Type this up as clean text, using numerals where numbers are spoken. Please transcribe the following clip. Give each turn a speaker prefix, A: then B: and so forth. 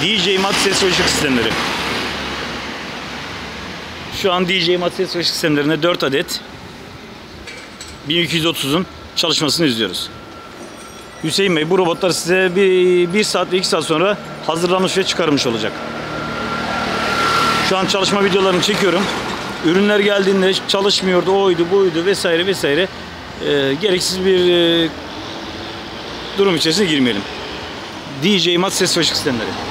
A: DJ Mat ses ve ışık sistemleri. Şu an DJ Mat ses ve ışık sistemlerinde 4 adet 1230'un çalışmasını izliyoruz. Hüseyin Bey, bu robotlar size bir saat ve 2 saat sonra hazırlanmış ve çıkarılmış olacak. Şu an çalışma videolarını çekiyorum. Ürünler geldiğinde çalışmıyordu, oydu, buydu vesaire vesaire. Gereksiz bir durum içerisine girmeyelim. DJ Mat ses ve ışık sistemleri.